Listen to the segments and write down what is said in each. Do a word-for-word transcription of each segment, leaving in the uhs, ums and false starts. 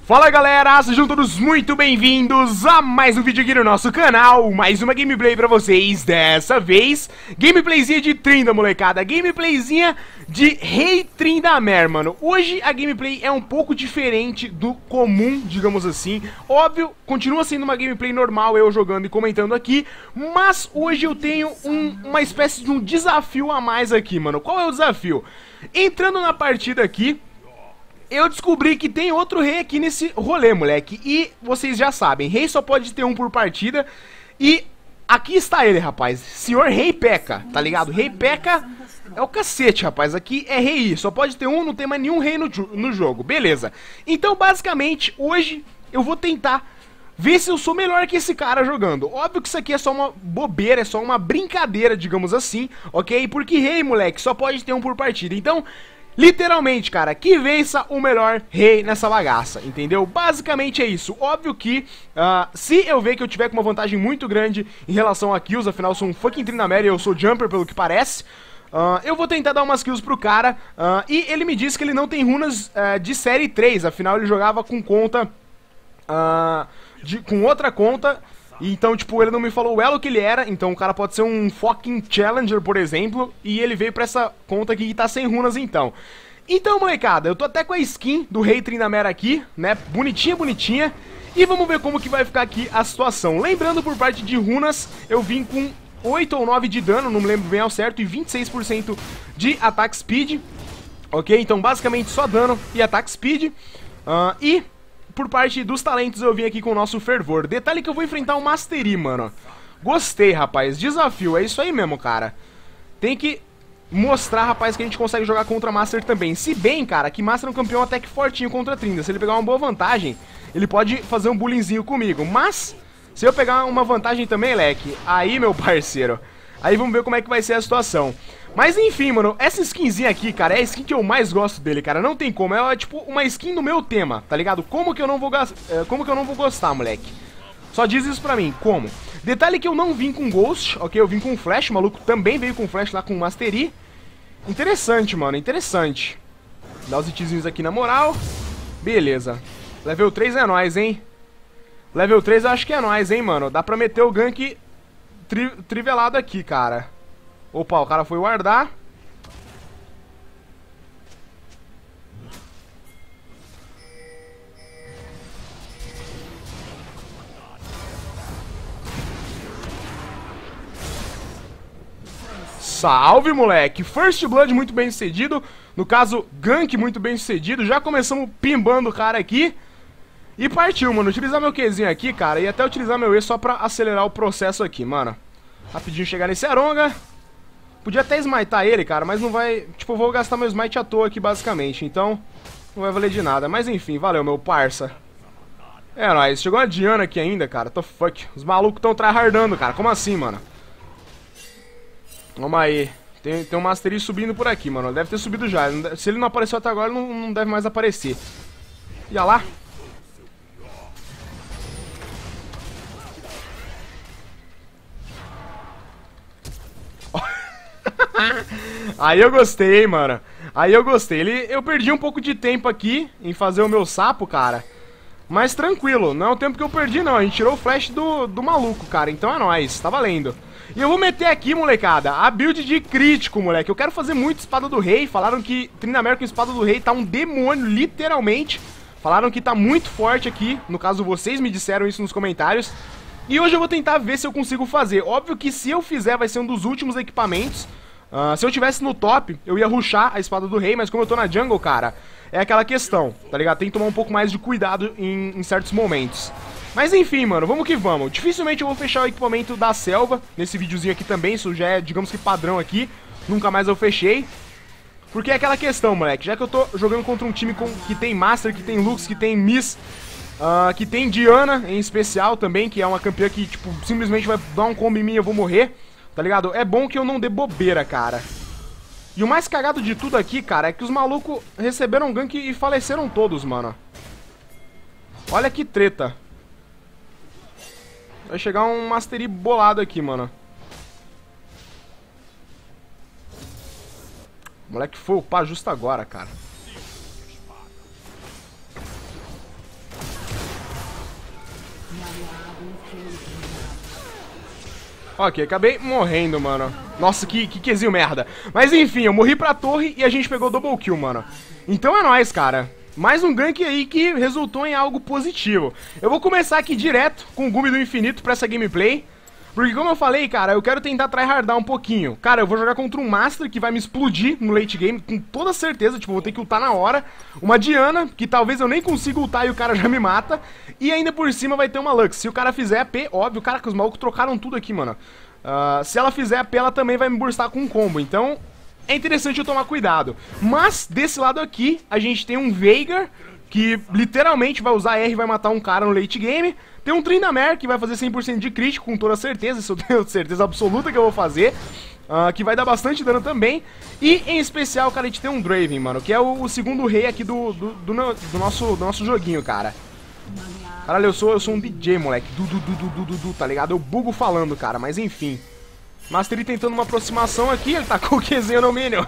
Fala galera, sejam todos muito bem-vindos a mais um vídeo aqui no nosso canal, mais uma gameplay pra vocês, dessa vez, gameplayzinha de Tryndamere, molecada, gameplayzinha de Rei Tryndamere, mano. Hoje a gameplay é um pouco diferente do comum, digamos assim, óbvio, continua sendo uma gameplay normal, eu jogando e comentando aqui, mas hoje eu tenho um, uma espécie de um desafio a mais aqui, mano. Qual é o desafio? Entrando na partida aqui, eu descobri que tem outro rei aqui nesse rolê, moleque. E vocês já sabem, rei só pode ter um por partida. E aqui está ele, rapaz. Senhor Rei P.E.K.K.A, tá ligado? Rei P.E.K.K.A é o cacete, rapaz. Aqui é rei, só pode ter um, não tem mais nenhum rei no, no jogo. Beleza. Então, basicamente, hoje eu vou tentar ver se eu sou melhor que esse cara jogando. Óbvio que isso aqui é só uma bobeira, é só uma brincadeira, digamos assim, ok? Porque rei, moleque, só pode ter um por partida. Então, literalmente, cara, que vença o melhor rei nessa bagaça, entendeu? Basicamente é isso. Óbvio que, uh, se eu ver que eu tiver com uma vantagem muito grande em relação a kills, afinal eu sou um fucking Tryndamere e eu sou jumper, pelo que parece, uh, eu vou tentar dar umas kills pro cara, uh, e ele me disse que ele não tem runas uh, de série três, afinal ele jogava com conta, uh, de, com outra conta. Então, tipo, ele não me falou o elo que ele era, então o cara pode ser um fucking challenger, por exemplo, e ele veio pra essa conta aqui que tá sem runas, então. Então, molecada, eu tô até com a skin do Rei Tryndamere aqui, né, bonitinha, bonitinha, e vamos ver como que vai ficar aqui a situação. Lembrando, por parte de runas, eu vim com oito ou nove de dano, não me lembro bem ao certo, e vinte e seis por cento de attack speed, ok? Então, basicamente, só dano e attack speed, uh, e... por parte dos talentos eu vim aqui com o nosso fervor. Detalhe que eu vou enfrentar o Mastery, mano. Gostei, rapaz. Desafio, é isso aí mesmo, cara. Tem que mostrar, rapaz, que a gente consegue jogar contra Master também. Se bem, cara, que Master é um campeão até que fortinho contra Tryndamere. Se ele pegar uma boa vantagem, ele pode fazer um bullyingzinho comigo. Mas, se eu pegar uma vantagem também, leque, aí, meu parceiro, aí vamos ver como é que vai ser a situação. Mas enfim, mano, essa skinzinha aqui, cara, é a skin que eu mais gosto dele, cara. Não tem como, ela é tipo uma skin do meu tema, tá ligado? Como que eu não vou, como que eu não vou gostar, moleque? Só diz isso pra mim, como? Detalhe que eu não vim com Ghost, ok? Eu vim com Flash, o maluco também veio com Flash lá com Mastery. Interessante, mano, interessante. Dá os hitzinhos aqui na moral. Beleza. Level três é nóis, hein? Level três eu acho que é nóis, hein, mano? Dá pra meter o gank tri trivelado aqui, cara. Opa, o cara foi guardar. Salve, moleque! First Blood muito bem sucedido. No caso, gank muito bem sucedido. Já começamos pimbando o cara aqui. E partiu, mano. Utilizar meu Qzinho aqui, cara. E até utilizar meu E só pra acelerar o processo aqui, mano. Rapidinho chegar nesse Aronga. Podia até smitar ele, cara, mas não vai... Tipo, eu vou gastar meu smite à toa aqui, basicamente. Então, não vai valer de nada. Mas enfim, valeu, meu parça. É nóis. Chegou uma Diana aqui ainda, cara. Tô fuck. Os malucos tão tryhardando, cara. Como assim, mano? Vamos aí. Tem, tem um Mastery subindo por aqui, mano. Deve ter subido já. Se ele não apareceu até agora, não, não deve mais aparecer. E olha lá. Aí eu gostei, hein, mano. Aí eu gostei. Ele, eu perdi um pouco de tempo aqui em fazer o meu sapo, cara. Mas tranquilo, não é o tempo que eu perdi, não. A gente tirou o flash do, do maluco, cara. Então é nóis, tá valendo. E eu vou meter aqui, molecada, a build de crítico, moleque. Eu quero fazer muito Espada do Rei. Falaram que Tryndamere com Espada do Rei tá um demônio, literalmente. Falaram que tá muito forte aqui. No caso, vocês me disseram isso nos comentários. E hoje eu vou tentar ver se eu consigo fazer. Óbvio que se eu fizer, vai ser um dos últimos equipamentos. Uh, se eu tivesse no top, eu ia rushar a Espada do Rei, mas como eu tô na jungle, cara, é aquela questão, tá ligado? Tem que tomar um pouco mais de cuidado em, em certos momentos. Mas enfim, mano, vamos que vamos. Dificilmente eu vou fechar o equipamento da selva nesse videozinho aqui também, isso já é, digamos que padrão aqui. Nunca mais eu fechei. Porque é aquela questão, moleque, já que eu tô jogando contra um time com, que tem Master, que tem Lux, que tem Miss, uh, que tem Diana em especial também, que é uma campeã que, tipo, simplesmente vai dar um combo em mim e eu vou morrer. Tá ligado? É bom que eu não dê bobeira, cara. E o mais cagado de tudo aqui, cara, é que os malucos receberam gank e faleceram todos, mano. Olha que treta. Vai chegar um Mastery bolado aqui, mano. O moleque foi upar justo agora, cara. Ok, acabei morrendo, mano. Nossa, que, que quesinho merda. Mas enfim, eu morri pra torre e a gente pegou double kill, mano. Então é nóis, cara. Mais um gank aí que resultou em algo positivo. Eu vou começar aqui direto com o Gumi do Infinito pra essa gameplay. Porque como eu falei, cara, eu quero tentar tryhardar um pouquinho. Cara, eu vou jogar contra um Master que vai me explodir no late game, com toda certeza. Tipo, eu vou ter que ultar na hora. Uma Diana, que talvez eu nem consiga ultar e o cara já me mata. E ainda por cima vai ter uma Lux. Se o cara fizer A P, óbvio, cara, que os malucos trocaram tudo aqui, mano. Uh, se ela fizer A P, ela também vai me burstar com um combo. Então, é interessante eu tomar cuidado. Mas, desse lado aqui, a gente tem um Veigar, que literalmente vai usar R e vai matar um cara no late game. Tem um Tryndamere que vai fazer cem por cento de crítico, com toda certeza, isso eu tenho certeza absoluta que eu vou fazer. Uh, que vai dar bastante dano também. E, em especial, cara, a gente tem um Draven, mano, que é o, o segundo rei aqui do, do, do, do, nosso, do nosso joguinho, cara. Caralho, eu sou, eu sou um D J, moleque. Du, du, du, du, du, du, du, tá ligado? Eu bugo falando, cara, mas enfim. Mastery tentando uma aproximação aqui, ele tá com o Qzinho no minion.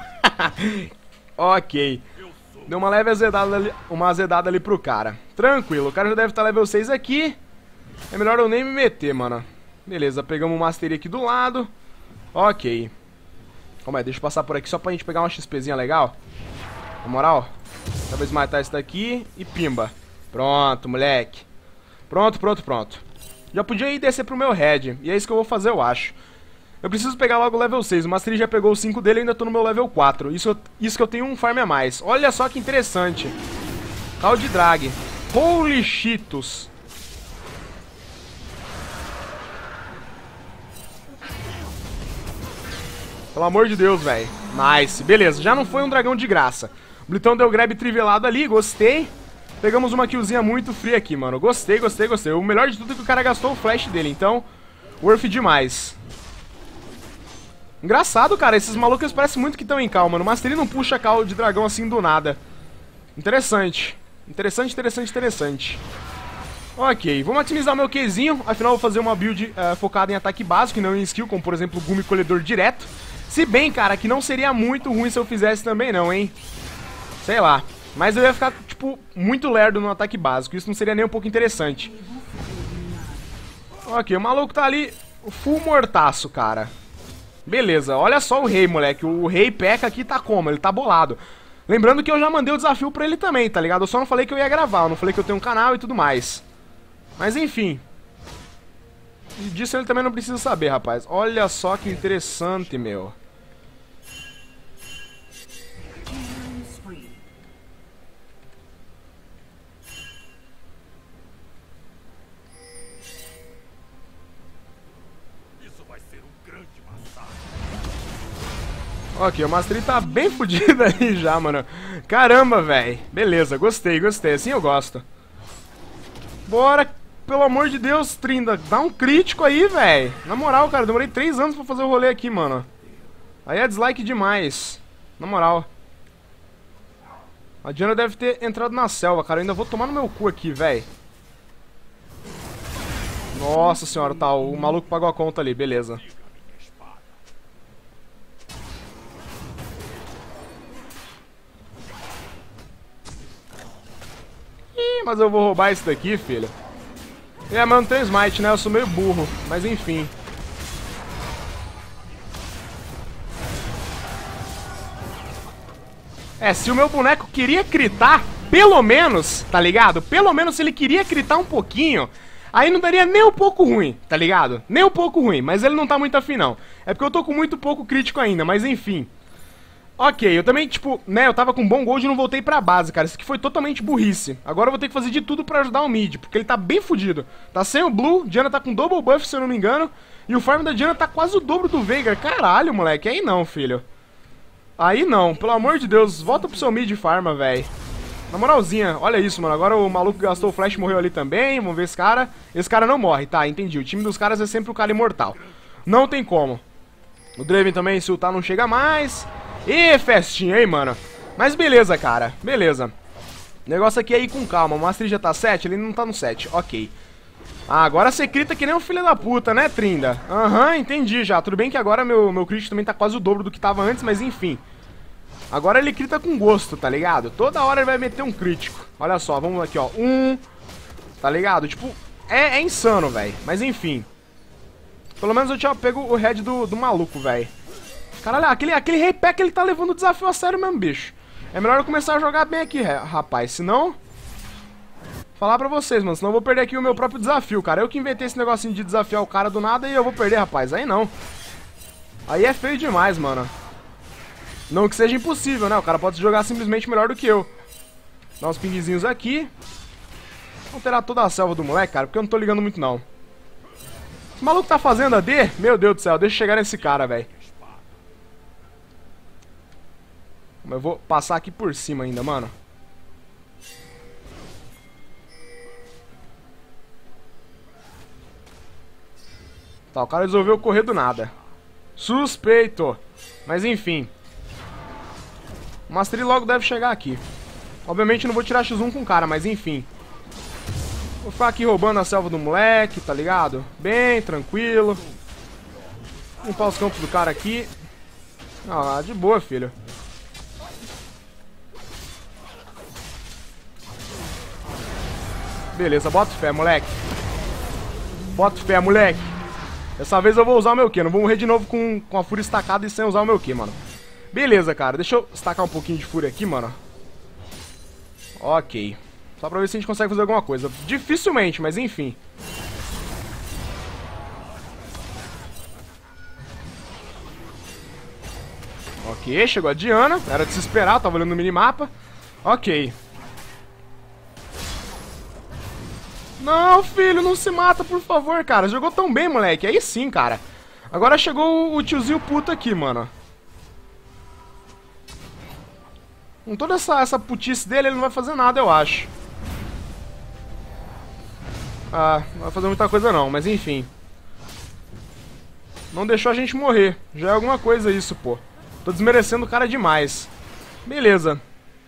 Ok. Deu uma leve azedada ali, uma azedada ali pro cara. Tranquilo, o cara já deve estar level seis aqui. É melhor eu nem me meter, mano. Beleza, pegamos o Mastery aqui do lado. Ok. Calma aí, deixa eu passar por aqui só pra gente pegar uma XPzinha legal. Na moral, talvez matar esse daqui e pimba. Pronto, moleque. Pronto, pronto, pronto. Já podia ir descer pro meu head. E é isso que eu vou fazer, eu acho. Eu preciso pegar logo o level seis. O Mastery já pegou o cinco dele e ainda tô no meu level quatro. Isso, isso que eu tenho um farm a mais. Olha só que interessante. Call de drag. Holy Cheetos. Pelo amor de Deus, velho. Nice. Beleza, já não foi um dragão de graça. O Blitão deu grab trivelado ali, gostei. Pegamos uma killzinha muito fria aqui, mano. Gostei, gostei, gostei. O melhor de tudo é que o cara gastou o flash dele, então... worth demais. Engraçado, cara. Esses malucos parecem muito que estão em calma. O Mastery não puxa call de dragão assim do nada. Interessante. Interessante, interessante, interessante. Ok, vou maximizar o meu Qzinho. Afinal, vou fazer uma build uh, focada em ataque básico e não em skill, como por exemplo o Gumi Colhedor direto. Se bem, cara, que não seria muito ruim se eu fizesse também não, hein. Sei lá. Mas eu ia ficar, tipo, muito lerdo no ataque básico. Isso não seria nem um pouco interessante. Ok, o maluco tá ali full mortaço, cara. Beleza, olha só o rei, moleque. O rei P.E.K.K.A aqui tá como? Ele tá bolado. Lembrando que eu já mandei o desafio pra ele também, tá ligado? Eu só não falei que eu ia gravar, eu não falei que eu tenho um canal e tudo mais. Mas enfim. E disso ele também não precisa saber, rapaz. Olha só que interessante, meu. Ok, o Mastery tá bem fudido aí já, mano. Caramba, velho. Beleza, gostei, gostei. Assim eu gosto. Bora, pelo amor de Deus, Trinda. Dá um crítico aí, velho. Na moral, cara, demorei três anos pra fazer o rolê aqui, mano. Aí é dislike demais. Na moral. A Diana deve ter entrado na selva, cara. Eu ainda vou tomar no meu cu aqui, velho. Nossa senhora, tá. O maluco pagou a conta ali, beleza. Mas eu vou roubar esse daqui, filho. É, mas não tem smite, né? Eu sou meio burro. Mas enfim. É, se o meu boneco queria critar, pelo menos, tá ligado? Pelo menos se ele queria critar um pouquinho, aí não daria nem um pouco ruim, tá ligado? Nem um pouco ruim, mas ele não tá muito afim, não. É porque eu tô com muito pouco crítico ainda, mas enfim. Ok, eu também, tipo, né, eu tava com bom gold e não voltei pra base, cara. Isso aqui foi totalmente burrice. Agora eu vou ter que fazer de tudo pra ajudar o mid, porque ele tá bem fudido. Tá sem o blue, Diana tá com double buff, se eu não me engano. E o farm da Diana tá quase o dobro do Veigar. Caralho, moleque, aí não, filho. Aí não, pelo amor de Deus, volta pro seu mid farma, velho. Na moralzinha, olha isso, mano. Agora o maluco que gastou o flash morreu ali também. Vamos ver esse cara. Esse cara não morre, tá, entendi. O time dos caras é sempre o cara imortal. Não tem como. O Draven também, se ultar, não chega mais. E festinha, hein, mano. Mas beleza, cara, beleza. O negócio aqui é ir com calma. O Mastery já tá sete, ele não tá no sete, ok. Ah, agora você crita que nem um filho da puta, né, Trinda? Aham, uhum, entendi já. Tudo bem que agora meu, meu crítico também tá quase o dobro do que tava antes, mas enfim. Agora ele crita com gosto, tá ligado? Toda hora ele vai meter um crítico. Olha só, vamos aqui, ó. Um, tá ligado? Tipo, é, é insano, velho. Mas enfim. Pelo menos eu tinha pego o head do, do maluco, velho. Caralho, aquele, aquele Rei P.E.K.K.A ele tá levando o desafio a sério mesmo, bicho. É melhor eu começar a jogar bem aqui, rapaz. Senão... Falar pra vocês, mano. Senão eu vou perder aqui o meu próprio desafio, cara. Eu que inventei esse negocinho de desafiar o cara do nada e eu vou perder, rapaz. Aí não. Aí é feio demais, mano. Não que seja impossível, né? O cara pode jogar simplesmente melhor do que eu. Dá uns pingzinhos aqui. Vamos alterar toda a selva do moleque, cara, porque eu não tô ligando muito, não. Esse maluco tá fazendo A D? Meu Deus do céu, deixa eu chegar nesse cara, velho. Eu vou passar aqui por cima ainda, mano. Tá, o cara resolveu correr do nada. Suspeito. Mas enfim. O Mastery logo deve chegar aqui. Obviamente não vou tirar X um com o cara, mas enfim. Vou ficar aqui roubando a selva do moleque, tá ligado? Bem tranquilo. Limpar os campos do cara aqui. Ah, de boa, filho. Beleza, bota fé, moleque. Bota fé, moleque. Dessa vez eu vou usar o meu Q. Não vou morrer de novo com, com a fúria estacada e sem usar o meu Q, mano. Beleza, cara. Deixa eu estacar um pouquinho de fúria aqui, mano. Ok. Só pra ver se a gente consegue fazer alguma coisa. Dificilmente, mas enfim. Ok, chegou a Diana. Era de se esperar, tava olhando no minimapa. Ok. Não, filho, não se mata, por favor, cara. Jogou tão bem, moleque. Aí sim, cara. Agora chegou o tiozinho puto aqui, mano. Com toda essa, essa putice dele, ele não vai fazer nada, eu acho. Ah, não vai fazer muita coisa não, mas enfim. Não deixou a gente morrer. Já é alguma coisa isso, pô. Tô desmerecendo o cara demais. Beleza.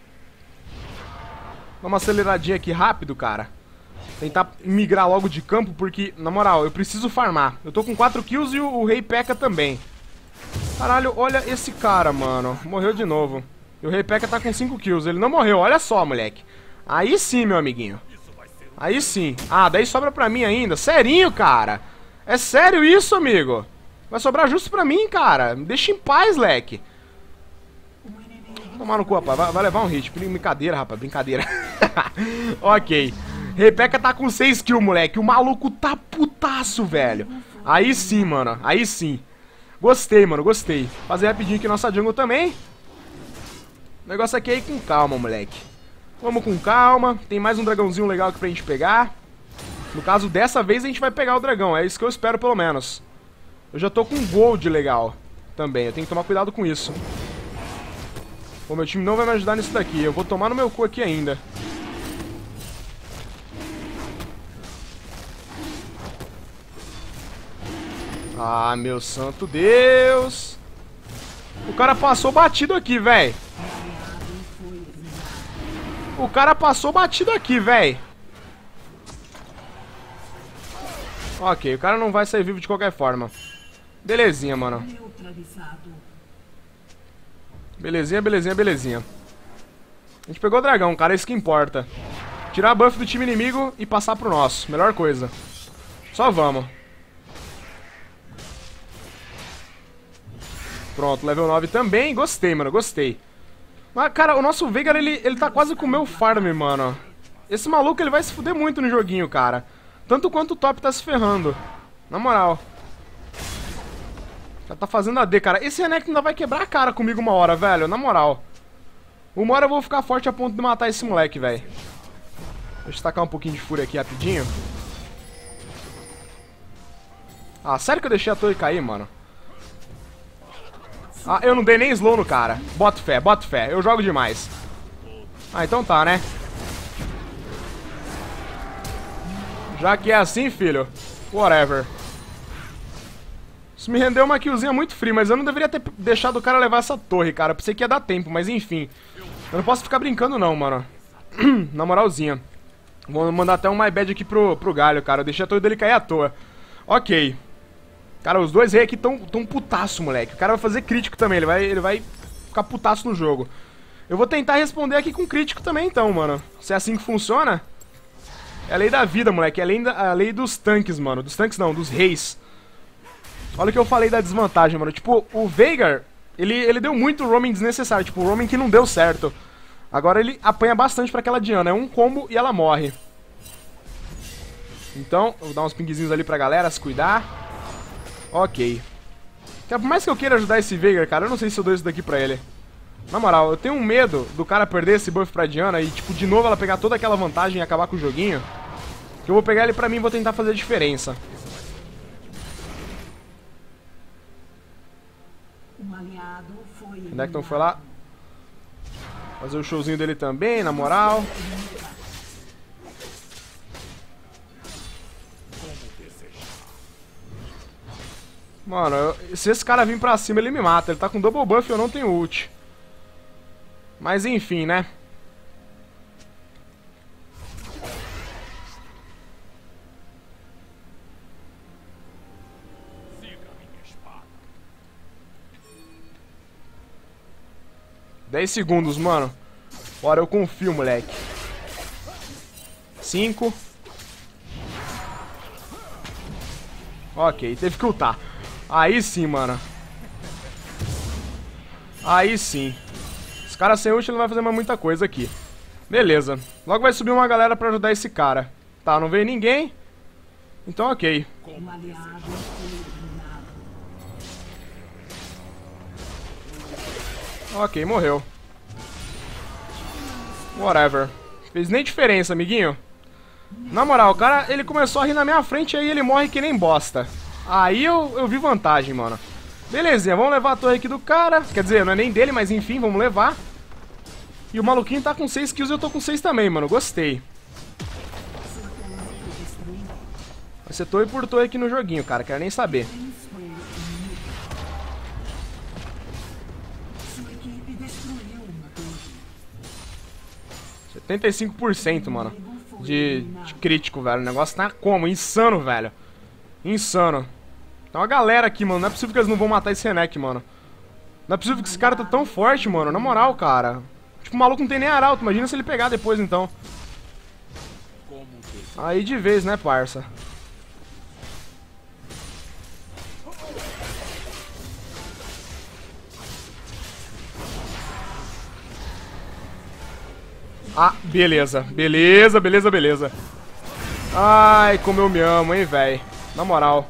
Dá uma aceleradinha aqui rápido, cara. Tentar migrar logo de campo, porque, na moral, eu preciso farmar. Eu tô com quatro kills e o, o Rei P.E.K.K.A também. Caralho, olha esse cara, mano. Morreu de novo. E o Rei P.E.K.K.A tá com cinco kills. Ele não morreu, olha só, moleque. Aí sim, meu amiguinho. Aí sim. Ah, daí sobra pra mim ainda. Serinho, cara. É sério isso, amigo? Vai sobrar justo pra mim, cara. Me deixa em paz, leque. Tomar no cu, rapaz. Vai, vai levar um hit. Brincadeira, rapaz. Brincadeira. Ok. Rei P.E.K.K.A tá com seis kills, moleque. O maluco tá putaço, velho. Aí sim, mano. Aí sim. Gostei, mano. Gostei. Fazer rapidinho aqui nossa jungle também. O negócio aqui é ir com calma, moleque. Vamos com calma. Tem mais um dragãozinho legal aqui pra gente pegar. No caso, dessa vez a gente vai pegar o dragão. É isso que eu espero, pelo menos. Eu já tô com um gold legal também. Eu tenho que tomar cuidado com isso. Pô, meu time não vai me ajudar nisso daqui. Eu vou tomar no meu cu aqui ainda. Ah, meu santo Deus. O cara passou batido aqui, velho. O cara passou batido aqui, velho. Ok, o cara não vai sair vivo de qualquer forma. Belezinha, mano. Belezinha, belezinha, belezinha. A gente pegou o dragão, cara, é isso que importa. Tirar a buff do time inimigo e passar pro nosso. Melhor coisa. Só vamos. Pronto, level nove também. Gostei, mano, gostei. Mas, cara, o nosso Veigar, ele, ele tá quase com o meu farm, mano. Esse maluco, ele vai se fuder muito no joguinho, cara. Tanto quanto o top tá se ferrando. Na moral. Já tá fazendo A D, cara. Esse Renekton ainda vai quebrar a cara comigo uma hora, velho. Na moral. Uma hora eu vou ficar forte a ponto de matar esse moleque, velho. Deixa eu tacar um pouquinho de fúria aqui rapidinho. Ah, sério que eu deixei a torre cair, mano? Ah, eu não dei nem slow no cara. Bota fé, bota fé. Eu jogo demais. Ah, então tá, né? Já que é assim, filho. Whatever. Isso me rendeu uma killzinha muito fria, mas eu não deveria ter deixado o cara levar essa torre, cara. Eu pensei que ia dar tempo, mas enfim. Eu não posso ficar brincando não, mano. Na moralzinha. Vou mandar até um my bad aqui pro, pro galho, cara. Eu deixei a torre dele cair à toa. Ok. Cara, os dois reis aqui tão, tão putaço, moleque. O cara vai fazer crítico também, ele vai, ele vai ficar putaço no jogo. Eu vou tentar responder aqui com crítico também, então, mano. Se é assim que funciona. É a lei da vida, moleque. É a lei, da, a lei dos tanques, mano. Dos tanques não, dos reis. Olha o que eu falei da desvantagem, mano. Tipo, o Veigar, ele, ele deu muito roaming desnecessário. Tipo, o roaming que não deu certo. Agora ele apanha bastante pra aquela Diana. É um combo e ela morre. Então, eu vou dar uns pingzinhos ali pra galera se cuidar. Ok. Por mais que eu queira ajudar esse Veigar, cara, eu não sei se eu dou isso daqui pra ele. Na moral, eu tenho um medo do cara perder esse buff pra Diana e, tipo, de novo ela pegar toda aquela vantagem e acabar com o joguinho. Que eu vou pegar ele pra mim e vou tentar fazer a diferença. O Necton foi lá fazer o showzinho dele também, na moral. Mano, eu, se esse cara vir pra cima, ele me mata. Ele tá com double buff e eu não tenho ult. Mas enfim, né? dez segundos, mano. Bora, eu confio, moleque. cinco. Ok, teve que ultar. Aí sim, mano. Aí sim. Esse cara sem ult não vai fazer mais muita coisa aqui. Beleza. Logo vai subir uma galera pra ajudar esse cara. Tá, não veio ninguém. Então ok. Ok, morreu. Whatever. Fez nem diferença, amiguinho. Na moral, o cara, ele começou a rir na minha frente e aí ele morre que nem bosta. Aí eu, eu vi vantagem, mano. Belezinha, vamos levar a torre aqui do cara. Quer dizer, não é nem dele, mas enfim, vamos levar. E o maluquinho tá com seis kills e eu tô com seis também, mano. Gostei. Vai ser torre por torre aqui no joguinho, cara. Quero nem saber. setenta e cinco por cento, mano. De, de crítico, velho. O negócio tá como? Insano, velho. Insano. Tem uma galera aqui, mano. Não é possível que eles não vão matar esse Renek, mano. Não é possível que esse cara tá tão forte, mano. Na moral, cara. Tipo, o maluco não tem nem arauto. Imagina se ele pegar depois, então. Aí de vez, né, parça? Ah, beleza. Beleza, beleza, beleza. Ai, como eu me amo, hein, velho. Na moral.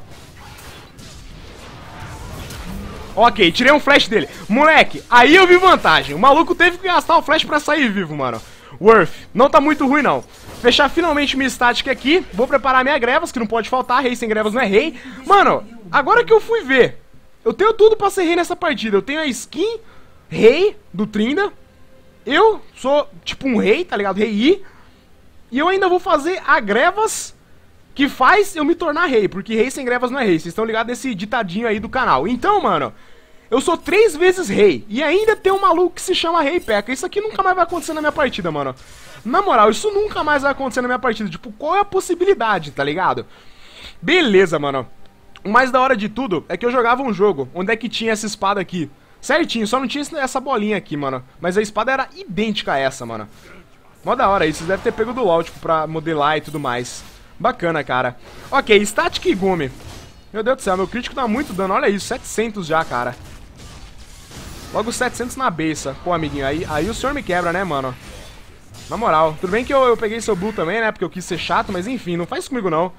Ok, tirei um flash dele. Moleque, aí eu vi vantagem. O maluco teve que gastar o flash pra sair vivo, mano. Worth. Não tá muito ruim, não. Fechar finalmente minha estática aqui. Vou preparar minha grevas, que não pode faltar. Rei sem grevas não é rei. Mano, agora que eu fui ver, eu tenho tudo pra ser rei nessa partida. Eu tenho a skin rei do Trinda. Eu sou tipo um rei, tá ligado? Rei I. E eu ainda vou fazer a grevas que faz eu me tornar rei. Porque rei sem grevas não é rei. Vocês estão ligados nesse ditadinho aí do canal. Então, mano, eu sou três vezes rei. E ainda tem um maluco que se chama Rei P.E.K.K.A. Isso aqui nunca mais vai acontecer na minha partida, mano. Na moral, isso nunca mais vai acontecer na minha partida. Tipo, qual é a possibilidade, tá ligado? Beleza, mano. O mais da hora de tudo é que eu jogava um jogo onde é que tinha essa espada aqui. Certinho, só não tinha essa bolinha aqui, mano. Mas a espada era idêntica a essa, mano. Mó da hora isso, vocês devem ter pego do LoL, tipo, pra modelar e tudo mais. Bacana, cara. Ok, Static e Gumi. Meu Deus do céu, meu crítico dá muito dano, olha isso, setecentos já, cara. Logo setecentos na beça. Pô, amiguinho, aí, aí o senhor me quebra, né, mano? Na moral, tudo bem que eu, eu peguei seu Blue também, né, porque eu quis ser chato, mas enfim, não faz comigo não.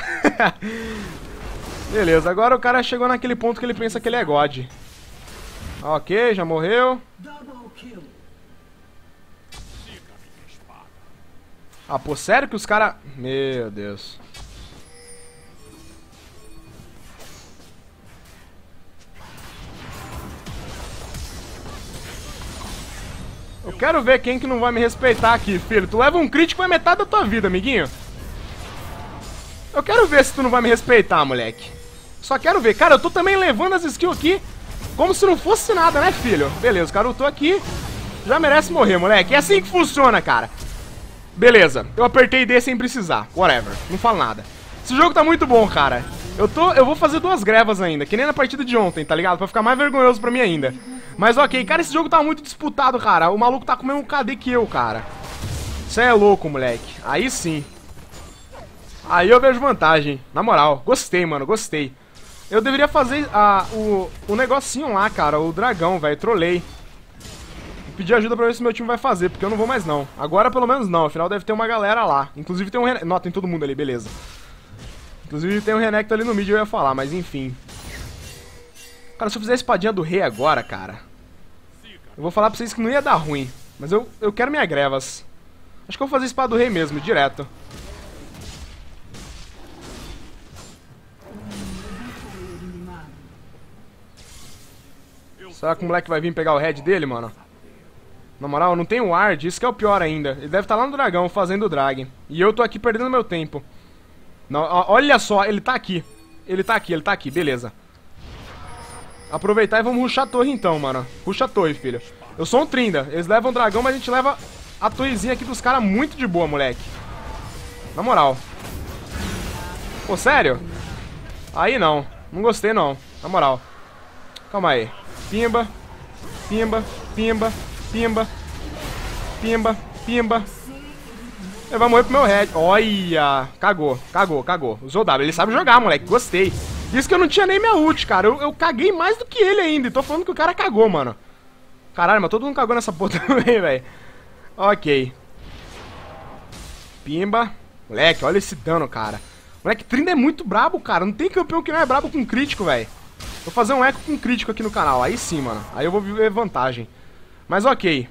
Beleza, agora o cara chegou naquele ponto que ele pensa que ele é God. Ok, já morreu. Ah, pô, sério que os caras... Meu Deus. Eu quero ver quem que não vai me respeitar aqui, filho. Tu leva um crítico e é metade da tua vida, amiguinho. Eu quero ver se tu não vai me respeitar, moleque. Só quero ver. Cara, eu tô também levando as skills aqui como se não fosse nada, né, filho? Beleza, o cara lutou aqui. Já merece morrer, moleque. É assim que funciona, cara. Beleza, eu apertei D sem precisar. Whatever, não falo nada. Esse jogo tá muito bom, cara. Eu, tô, eu vou fazer duas grevas ainda, que nem na partida de ontem, tá ligado? Pra ficar mais vergonhoso pra mim ainda. Mas ok, cara, esse jogo tá muito disputado, cara. O maluco tá com o mesmo K D que eu, cara. Cê é louco, moleque. Aí sim. Aí eu vejo vantagem. Na moral, gostei, mano, gostei. Eu deveria fazer a, o, o negocinho lá, cara, o dragão, velho, trolei. Vou pedir ajuda pra ver se meu time vai fazer, porque eu não vou mais não. Agora pelo menos não, afinal deve ter uma galera lá. Inclusive tem um Renekton, não, tem todo mundo ali, beleza. Inclusive tem um Renekton ali no mid, eu ia falar, mas enfim. Cara, se eu fizer a espadinha do rei agora, cara, eu vou falar pra vocês que não ia dar ruim. Mas eu, eu quero minha grevas. Acho que eu vou fazer a espada do rei mesmo, direto. Será que o moleque vai vir pegar o head dele, mano? Na moral, não tem ward, isso que é o pior ainda. Ele deve estar lá no dragão, fazendo o drag. E eu tô aqui perdendo meu tempo. Não, olha só, ele tá aqui. Ele tá aqui, ele tá aqui, beleza. Aproveitar e vamos rushar a torre então, mano. Ruxa a torre, filho. Eu sou um Trinda. Eles levam o dragão, mas a gente leva a torrezinha aqui dos caras muito de boa, moleque. Na moral. Pô, sério? Aí não. Não gostei, não. Na moral. Calma aí. Pimba. Pimba. Pimba. Pimba. Pimba. Pimba. Ele vai morrer pro meu head. Olha. Cagou. Cagou. Cagou. Usou o W. Ele sabe jogar, moleque. Gostei. Isso que eu não tinha nem minha ult, cara. Eu, eu caguei mais do que ele ainda. E tô falando que o cara cagou, mano. Caralho, mas todo mundo cagou nessa porra também, velho. Ok. Pimba. Moleque, olha esse dano, cara. Moleque, Trinda é muito brabo, cara. Não tem campeão que não é brabo com crítico, velho. Vou fazer um eco com crítico aqui no canal. Aí sim, mano. Aí eu vou viver vantagem. Mas ok.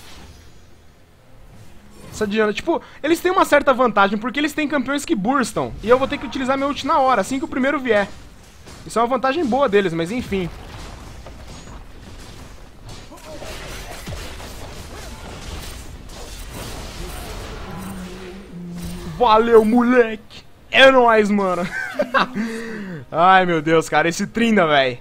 Essa Diana, tipo, eles têm uma certa vantagem porque eles têm campeões que burstam. E eu vou ter que utilizar meu ult na hora, assim que o primeiro vier. Isso é uma vantagem boa deles, mas enfim. Valeu, moleque. É nóis, mano. Ai, meu Deus, cara. Esse Trinda, velho.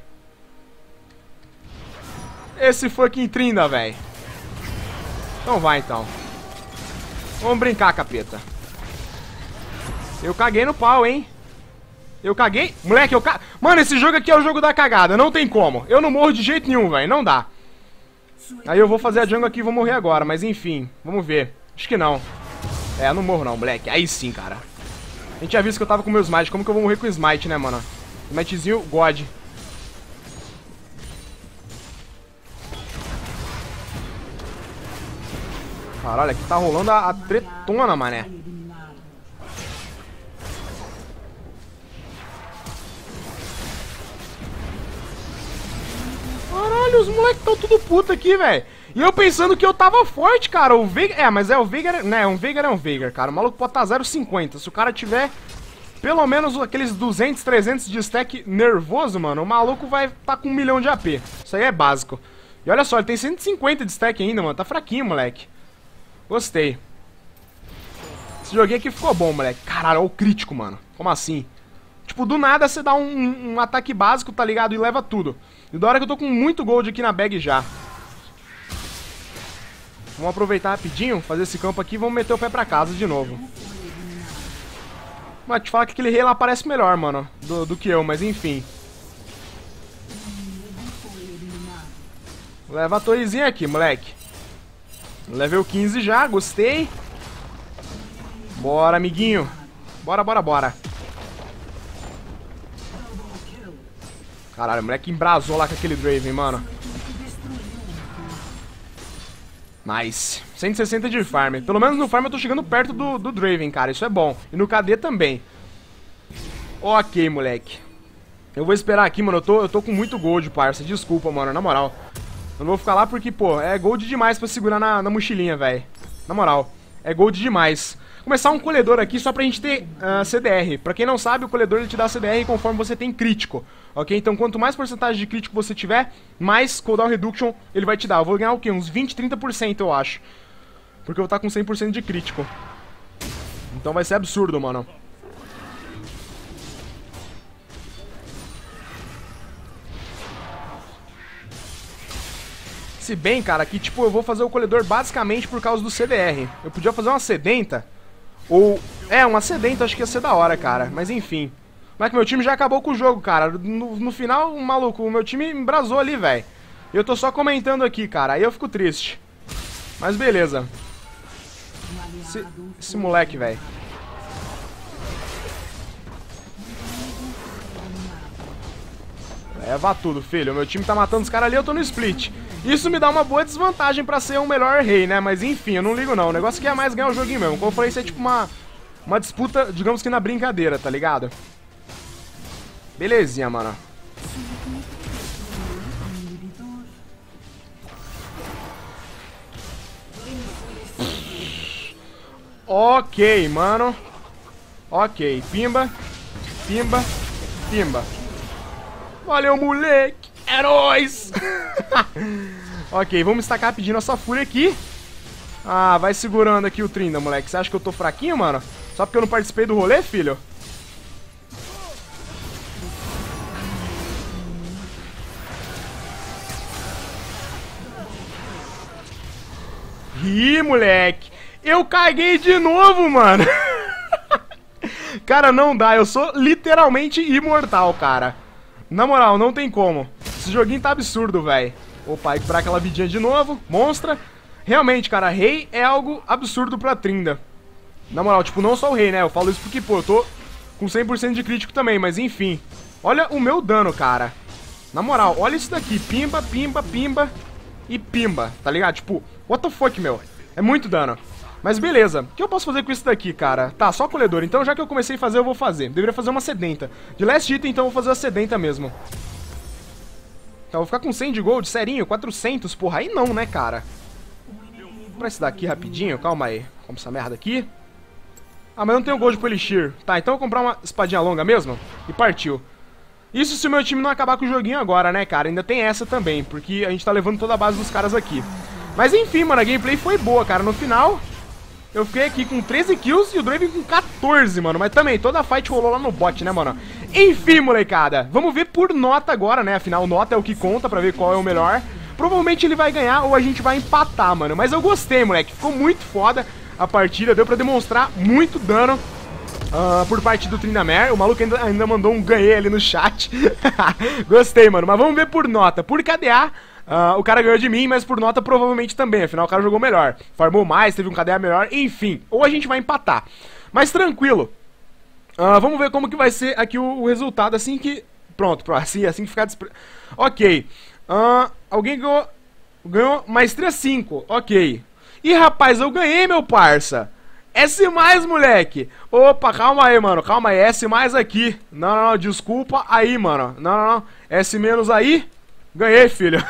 Esse fucking Trinda, velho. Então vai, então. Vamos brincar, capeta. Eu caguei no pau, hein. Eu caguei. Moleque, eu ca... Mano, esse jogo aqui é o jogo da cagada. Não tem como. Eu não morro de jeito nenhum, velho. Não dá. Aí eu vou fazer a jungle aqui e vou morrer agora. Mas enfim, vamos ver. Acho que não. É, não morro não, moleque. Aí sim, cara. A gente já viu que eu tava com o meu smite. Como que eu vou morrer com o smite, né, mano? Smitezinho, God. Caralho, aqui tá rolando a, a tretona, mané. Caralho, os moleques tão tudo puto aqui, velho. E eu pensando que eu tava forte, cara. O Veigar... É, mas é o Veigar... Né, um Veigar é um Veigar, cara. O maluco pode estar zero vírgula cinquenta. Se o cara tiver pelo menos aqueles duzentos, trezentos de stack nervoso, mano, o maluco vai estar tá com um milhão de A P. Isso aí é básico. E olha só, ele tem cento e cinquenta de stack ainda, mano. Tá fraquinho, moleque. Gostei. Esse joguinho aqui ficou bom, moleque. Caralho, olha o crítico, mano. Como assim? Tipo, do nada você dá um, um ataque básico, tá ligado? E leva tudo. E da hora que eu tô com muito gold aqui na bag já. Vamos aproveitar rapidinho, fazer esse campo aqui e vamos meter o pé pra casa de novo. Mas te falar que aquele rei lá parece melhor, mano, do, do que eu, mas enfim. Leva a torrezinha aqui, moleque. Level quinze já, gostei. Bora, amiguinho. Bora, bora, bora. Caralho, o moleque embrasou lá com aquele Draven, mano. Nice. cento e sessenta de farm. Pelo menos no farm eu tô chegando perto do, do Draven, cara. Isso é bom. E no K D também. Ok, moleque. Eu vou esperar aqui, mano. Eu tô, eu tô com muito gold, parça. Desculpa, mano. Na moral. Eu não vou ficar lá porque, pô, é gold demais pra segurar na, na mochilinha, velho. Na moral. É gold demais. Começar um colhedor aqui só pra gente ter uh, C D R. Pra quem não sabe, o colhedor ele te dá C D R conforme você tem crítico. Ok? Então quanto mais porcentagem de crítico você tiver, mais cooldown reduction ele vai te dar. Eu vou ganhar o quê? Uns vinte, trinta por cento, eu acho. Porque eu vou estar com cem por cento de crítico. Então vai ser absurdo, mano. Se bem, cara, que tipo, eu vou fazer o colhedor basicamente por causa do C D R. Eu podia fazer uma sedenta. Ou... É, uma sedenta acho que ia ser da hora, cara. Mas enfim. Mas que meu time já acabou com o jogo, cara. No, no final, maluco, o meu time embrasou ali, velho. E eu tô só comentando aqui, cara. Aí eu fico triste. Mas beleza. Esse, esse moleque, velho. É, vá tudo, filho. O meu time tá matando os caras ali, eu tô no split. Isso me dá uma boa desvantagem pra ser um melhor rei, né? Mas enfim, eu não ligo não. O negócio aqui é mais ganhar o joguinho mesmo. Como eu falei, isso é tipo uma, uma disputa, digamos que na brincadeira, tá ligado? Belezinha, mano. Ok, mano. Ok, pimba. Pimba. Pimba. Valeu, moleque. É nóis. Ok, vamos estacar pedindo nossa fúria aqui. Ah, vai segurando aqui o Trinda, moleque. Você acha que eu tô fraquinho, mano? Só porque eu não participei do rolê, filho? Ih, moleque. Eu caguei de novo, mano. Cara, não dá. Eu sou literalmente imortal, cara. Na moral, não tem como. Esse joguinho tá absurdo, velho. Opa, aí pra aquela vidinha de novo. Monstra. Realmente, cara, rei é algo absurdo pra Trinda. Na moral, tipo, não só o rei, né? Eu falo isso porque, pô, eu tô com cem por cento de crítico também, mas enfim. Olha o meu dano, cara. Na moral, olha isso daqui. Pimba, pimba, pimba e pimba, tá ligado? Tipo, what the fuck, meu? É muito dano. Mas beleza, o que eu posso fazer com isso daqui, cara? Tá, só colhedor, então já que eu comecei a fazer, eu vou fazer. Deveria fazer uma sedenta. De last item, então eu vou fazer a sedenta mesmo. Então, eu vou ficar com cem de gold, serinho, quatrocentos, porra, aí não, né, cara? Vou comprar esse daqui rapidinho, calma aí. Compra essa merda aqui. Ah, mas eu não tenho gold pro Elixir. Tá, então eu vou comprar uma espadinha longa mesmo. E partiu. Isso se o meu time não acabar com o joguinho agora, né, cara? Ainda tem essa também, porque a gente tá levando toda a base dos caras aqui. Mas enfim, mano, a gameplay foi boa, cara. No final, eu fiquei aqui com treze kills e o Draven com quatorze, mano. Mas também, toda a fight rolou lá no bot, né, mano? Enfim, molecada, vamos ver por nota agora, né? Afinal, nota é o que conta pra ver qual é o melhor. Provavelmente ele vai ganhar ou a gente vai empatar, mano. Mas eu gostei, moleque. Ficou muito foda a partida. Deu pra demonstrar muito dano uh, por parte do Tryndamere. O maluco ainda, ainda mandou um ganhei ali no chat. Gostei, mano. Mas vamos ver por nota. Por K D A... Uh, o cara ganhou de mim, mas por nota provavelmente também. Afinal, o cara jogou melhor. Farmou mais, teve um K D A melhor, enfim. Ou a gente vai empatar. Mas tranquilo. Uh, vamos ver como que vai ser aqui o, o resultado assim que... Pronto, assim, assim que ficar... Despre... Ok. Uh, alguém ganhou... Ganhou maestria cinco. Ok. Ih, rapaz, eu ganhei, meu parça. S mais, moleque. Opa, calma aí, mano. Calma aí, S mais aqui. Não, não, não, desculpa aí, mano. Não, não, não. S menos aí. Ganhei, filho.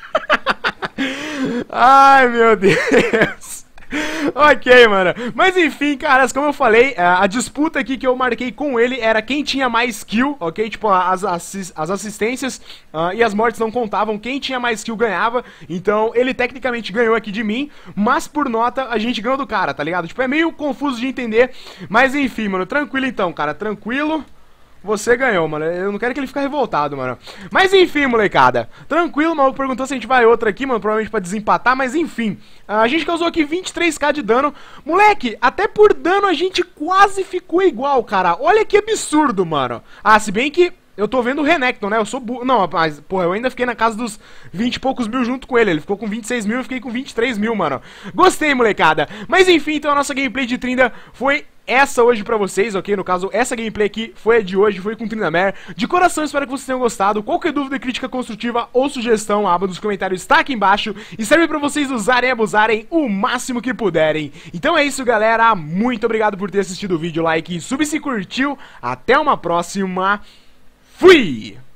Ai, meu Deus. Ok, mano. Mas enfim, caras, como eu falei, a disputa aqui que eu marquei com ele era quem tinha mais kill, ok? Tipo, as, assis as assistências uh, e as mortes não contavam. Quem tinha mais kill ganhava. Então, ele tecnicamente ganhou aqui de mim, mas por nota a gente ganhou do cara, tá ligado? Tipo, é meio confuso de entender. Mas enfim, mano, tranquilo então, cara, tranquilo. Você ganhou, mano. Eu não quero que ele fique revoltado, mano. Mas enfim, molecada. Tranquilo, o maluco perguntou se a gente vai outra aqui, mano. Provavelmente pra desempatar, mas enfim. A gente causou aqui vinte e três k de dano. Moleque, até por dano a gente quase ficou igual, cara. Olha que absurdo, mano. Ah, se bem que... Eu tô vendo o Renekton, né? Eu sou burro. Não, mas, porra, eu ainda fiquei na casa dos vinte e poucos mil junto com ele. Ele ficou com vinte e seis mil, eu fiquei com vinte e três mil, mano. Gostei, molecada. Mas enfim, então a nossa gameplay de Trinda foi essa hoje pra vocês, ok? No caso, essa gameplay aqui foi a de hoje, foi com Tryndamere. De coração, espero que vocês tenham gostado. Qualquer dúvida, crítica construtiva ou sugestão, a aba dos comentários está aqui embaixo. E serve pra vocês usarem e abusarem o máximo que puderem. Então é isso, galera. Muito obrigado por ter assistido o vídeo, like e sub se curtiu. Até uma próxima. Fui!